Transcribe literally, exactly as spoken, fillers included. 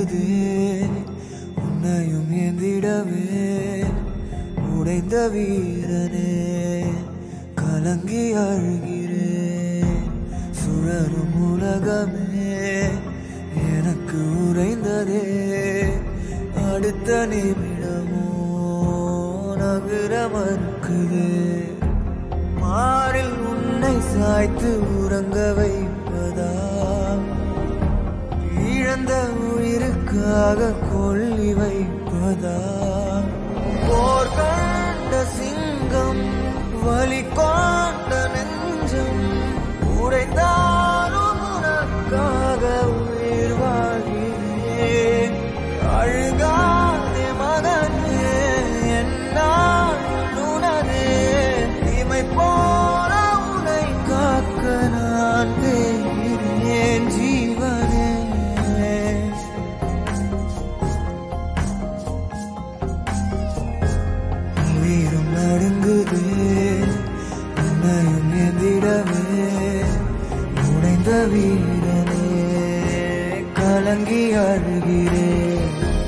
நடுங்குதே உன்னையும் ஏந்திடவே உடைந்த வீரனே கலங்கி அழுகிறேன் சுழலும் உலகமே எனக்கு உறைந்ததே அடுத்த நிமிடமோ நகர மறுக்குதே மாறில் உன்னை சாய்த்து உறங்க வைப்பதா இழந்த உயிருக்காக கொல்லி வைப்பதா போர் கண்ட சிங்கம் வலி கொண்ட நெஞ்சம் உடைந்தாலும் உனக்காக உயிர் வாழ்கிறேன் அழுகாதே மகனே என்னால் உணரே இமை போல உன்னை காக்க நான் தேகிறேன் ஜீவனே உயிரும் நடுங்குதே உன்னையும் ஏந்திடவே உடைந்த வீரனே கலங்கி அழுகிறேன்